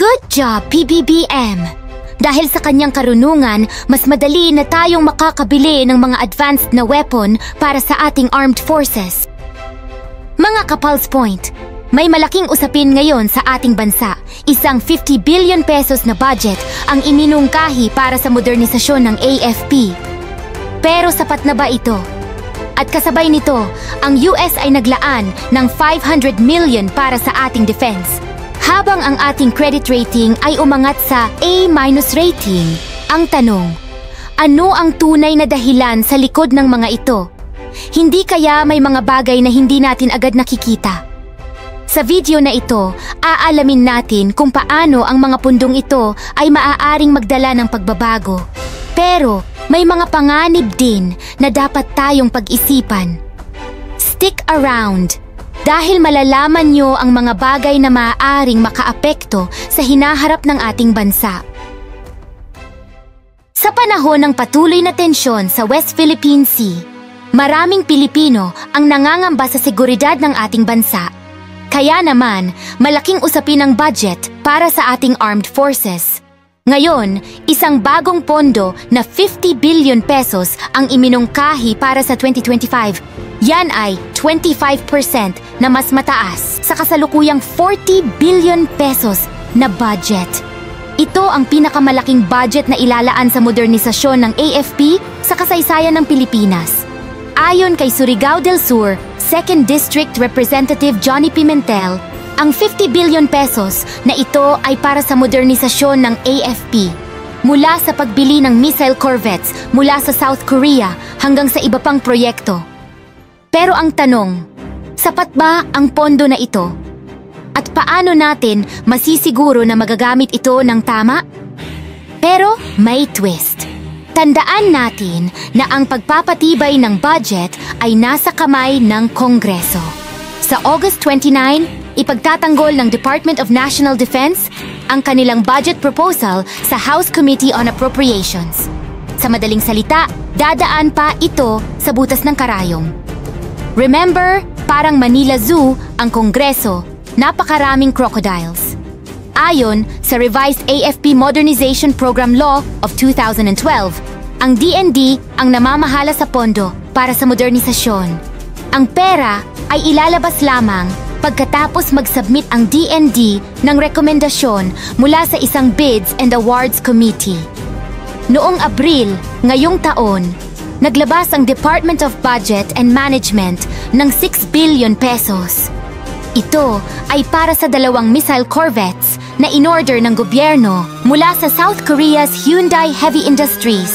Good job, PBBM! Dahil sa kanyang karunungan, mas madali na tayong makakabili ng mga advanced na weapon para sa ating armed forces. Mga ka-Pulse Point, may malaking usapin ngayon sa ating bansa. Isang 50 billion pesos na budget ang iminungkahi para sa modernisasyon ng AFP. Pero sapat na ba ito? At kasabay nito, ang US ay naglaan ng 500 million para sa ating defense. Habang ang ating credit rating ay umangat sa A- rating, ang tanong, ano ang tunay na dahilan sa likod ng mga ito? Hindi kaya may mga bagay na hindi natin agad nakikita? Sa video na ito, aalamin natin kung paano ang mga pundong ito ay maaaring magdala ng pagbabago. Pero may mga panganib din na dapat tayong pag-isipan. Stick around! Dahil malalaman nyo ang mga bagay na maaaring makaapekto sa hinaharap ng ating bansa. Sa panahon ng patuloy na tensyon sa West Philippine Sea, maraming Pilipino ang nangangamba sa seguridad ng ating bansa. Kaya naman, malaking usapin ang budget para sa ating armed forces. Ngayon, isang bagong pondo na 50 billion pesos ang iminungkahi para sa 2025. Yan ay 25% na mas mataas sa kasalukuyang 40 billion pesos na budget. Ito ang pinakamalaking budget na ilalaan sa modernisasyon ng AFP sa kasaysayan ng Pilipinas. Ayon kay Surigao del Sur, 2nd District Representative Johnny Pimentel, ang 50 billion pesos na ito ay para sa modernisasyon ng AFP. Mula sa pagbili ng missile corvettes mula sa South Korea hanggang sa iba pang proyekto. Pero ang tanong, sapat ba ang pondo na ito? At paano natin masisiguro na magagamit ito ng tama? Pero may twist. Tandaan natin na ang pagpapatibay ng budget ay nasa kamay ng Kongreso. Sa August 29, ipagtatanggol ng Department of National Defense ang kanilang budget proposal sa House Committee on Appropriations. Sa madaling salita, dadaan pa ito sa butas ng karayom. Remember, parang Manila Zoo ang Kongreso, napakaraming crocodiles. Ayon sa Revised AFP Modernization Program Law of 2012, ang DND ang namamahala sa pondo para sa modernisasyon. Ang pera ay ilalabas lamang pagkatapos mag-submit ang DND ng rekomendasyon mula sa isang Bids and Awards Committee. Noong Abril, ngayong taon, naglabas ang Department of Budget and Management ng 6 billion pesos. Ito ay para sa 2 missile corvettes na in-order ng gobyerno mula sa South Korea's Hyundai Heavy Industries.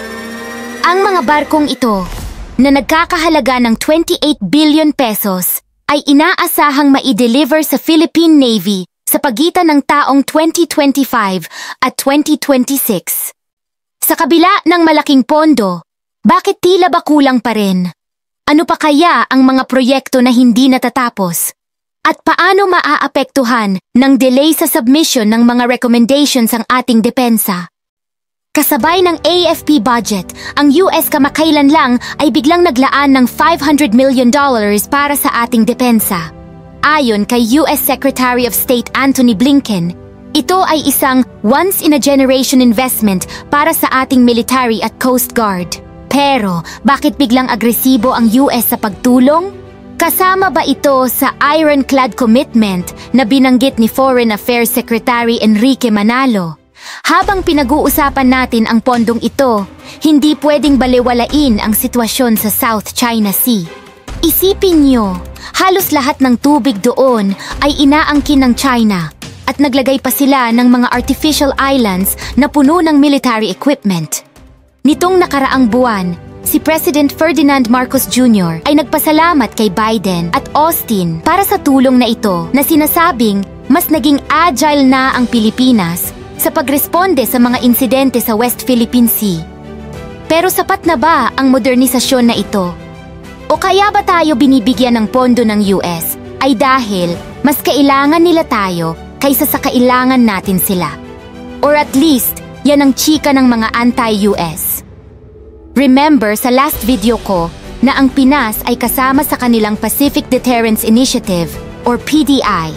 Ang mga barkong ito, na nagkakahalaga ng 28 billion pesos, ay inaasahang mai-deliver sa Philippine Navy sa pagitan ng taong 2025 at 2026. Sa kabila ng malaking pondo, bakit tila ba kulang pa rin? Ano pa kaya ang mga proyekto na hindi natatapos? At paano maaapektuhan ng delay sa submission ng mga recommendations ang ating depensa? Kasabay ng AFP budget, ang US kamakailan lang ay biglang naglaan ng $500 million para sa ating depensa. Ayon kay US Secretary of State Antony Blinken, ito ay isang once-in-a-generation investment para sa ating military at Coast Guard. Pero, bakit biglang agresibo ang US sa pagtulong? Kasama ba ito sa ironclad commitment na binanggit ni Foreign Affairs Secretary Enrique Manalo? Habang pinag-uusapan natin ang pondong ito, hindi pwedeng balewalain ang sitwasyon sa South China Sea. Isipin nyo, halos lahat ng tubig doon ay inaangkin ng China at naglagay pa sila ng mga artificial islands na puno ng military equipment. Nitong nakaraang buwan, si President Ferdinand Marcos Jr. ay nagpasalamat kay Biden at Austin para sa tulong na ito na sinasabing mas naging agile na ang Pilipinas sa pagresponde sa mga insidente sa West Philippine Sea. Pero sapat na ba ang modernisasyon na ito? O kaya ba tayo binibigyan ng pondo ng US ay dahil mas kailangan nila tayo kaysa sa kailangan natin sila? Or at least, yan ang chika ng mga anti-US. Remember sa last video ko na ang Pinas ay kasama sa kanilang Pacific Deterrence Initiative or PDI.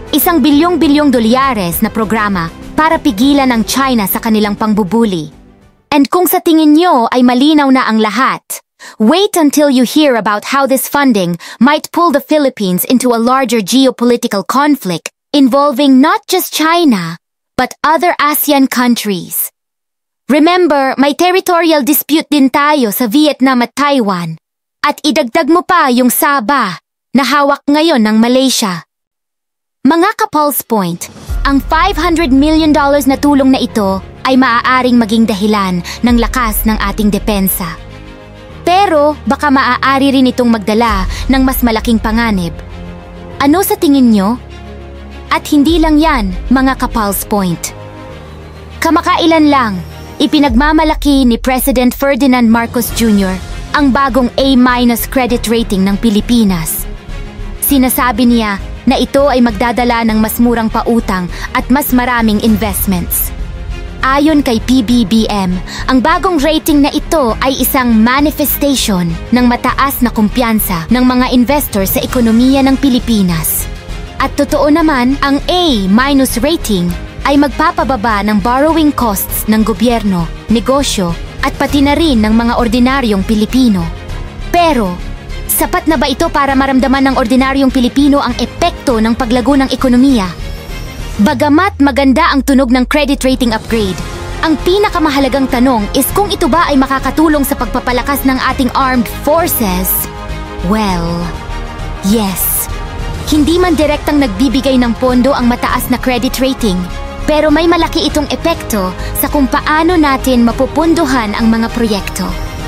Isang bilyong-bilyong dolyares na programa para pigilan ang China sa kanilang pangbubuli. And kung sa tingin nyo ay malinaw na ang lahat, wait until you hear about how this funding might pull the Philippines into a larger geopolitical conflict involving not just China, but other ASEAN countries. Remember, may territorial dispute din tayo sa Vietnam at Taiwan. At idagdag mo pa yung Sabah na hawak ngayon ng Malaysia. Mga ka-Pulse Point, ang $500 million na tulong na ito ay maaaring maging dahilan ng lakas ng ating depensa. Pero baka maaari rin itong magdala ng mas malaking panganib. Ano sa tingin nyo? At hindi lang yan, mga ka-Pulse Point. Kamakailan lang, ipinagmamalaki ni President Ferdinand Marcos Jr. ang bagong A- credit rating ng Pilipinas. Sinasabi niya na ito ay magdadala ng mas murang pautang at mas maraming investments. Ayon kay PBBM, ang bagong rating na ito ay isang manifestation ng mataas na kumpiyansa ng mga investor sa ekonomiya ng Pilipinas. At totoo naman, ang A- rating ay magpapababa ng borrowing costs ng gobyerno, negosyo, at pati na rin ng mga ordinaryong Pilipino. Pero, sapat na ba ito para maramdaman ng ordinaryong Pilipino ang epekto ng paglago ng ekonomiya? Bagamat maganda ang tunog ng credit rating upgrade, ang pinakamahalagang tanong is kung ito ba ay makakatulong sa pagpapalakas ng ating armed forces? Well, yes. Hindi man direktang nagbibigay ng pondo ang mataas na credit rating, pero may malaki itong epekto sa kung paano natin mapupunduhan ang mga proyekto.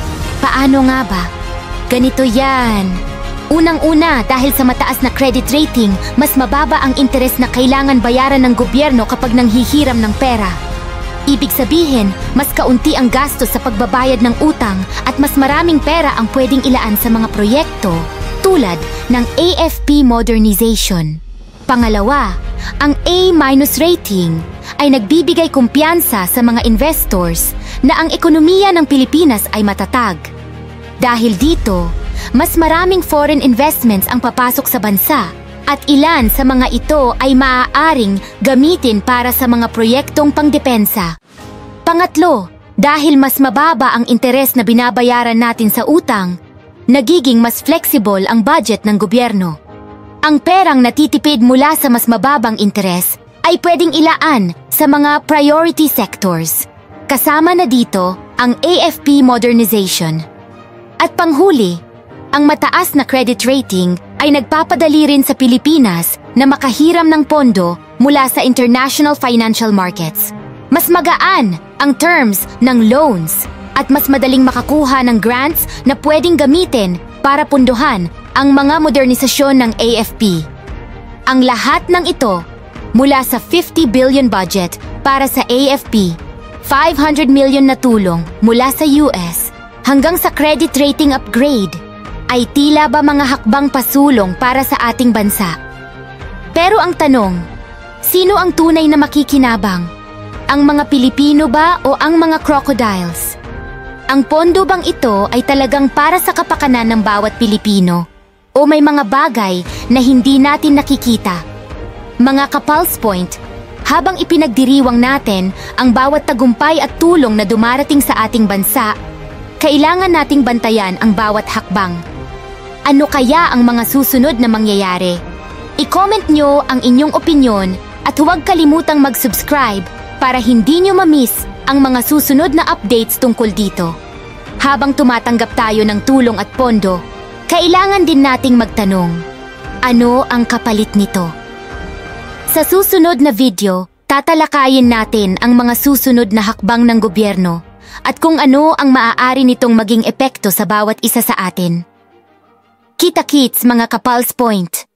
Paano nga ba? Ganito yan. Unang-una, dahil sa mataas na credit rating, mas mababa ang interes na kailangan bayaran ng gobyerno kapag nanghihiram ng pera. Ibig sabihin, mas kaunti ang gastos sa pagbabayad ng utang at mas maraming pera ang pwedeng ilaan sa mga proyekto tulad ng AFP modernization. Pangalawa, ang A- rating ay nagbibigay kumpiyansa sa mga investors na ang ekonomiya ng Pilipinas ay matatag. Dahil dito, mas maraming foreign investments ang papasok sa bansa at ilan sa mga ito ay maaaring gamitin para sa mga proyektong pangdepensa. Pangatlo, dahil mas mababa ang interes na binabayaran natin sa utang, nagiging mas flexible ang budget ng gobyerno. Ang perang natitipid mula sa mas mababang interes ay pwedeng ilaan sa mga priority sectors. Kasama na dito ang AFP modernization. At panghuli, ang mataas na credit rating ay nagpapadali rin sa Pilipinas na makahiram ng pondo mula sa international financial markets. Mas magaan ang terms ng loans at mas madaling makakuha ng grants na pwedeng gamitin para punduhan ang mga modernisasyon ng AFP. Ang lahat ng ito mula sa 50 billion budget para sa AFP, 500 million na tulong mula sa US, hanggang sa credit rating upgrade, ay tila ba mga hakbang pasulong para sa ating bansa? Pero ang tanong, sino ang tunay na makikinabang? Ang mga Pilipino ba o ang mga crocodiles? Ang pondo bang ito ay talagang para sa kapakanan ng bawat Pilipino? O may mga bagay na hindi natin nakikita? Mga ka-Pulse Point, habang ipinagdiriwang natin ang bawat tagumpay at tulong na dumarating sa ating bansa, kailangan nating bantayan ang bawat hakbang. Ano kaya ang mga susunod na mangyayari? I-comment nyo ang inyong opinyon at huwag kalimutang mag-subscribe para hindi nyo ma-miss ang mga susunod na updates tungkol dito. Habang tumatanggap tayo ng tulong at pondo, kailangan din nating magtanong, ano ang kapalit nito? Sa susunod na video, tatalakayin natin ang mga susunod na hakbang ng gobyerno at kung ano ang maaari nitong maging epekto sa bawat isa sa atin. Kita-kits mga ka-Pulse Point!